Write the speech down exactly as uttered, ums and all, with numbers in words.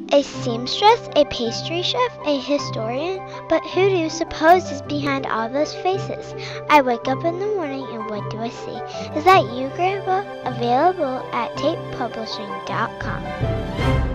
A seamstress, a pastry chef, a historian, but who do you suppose is behind all those faces? I wake up in the morning and what do I see? Is that you, Grandpa? Available at tape publishing dot com.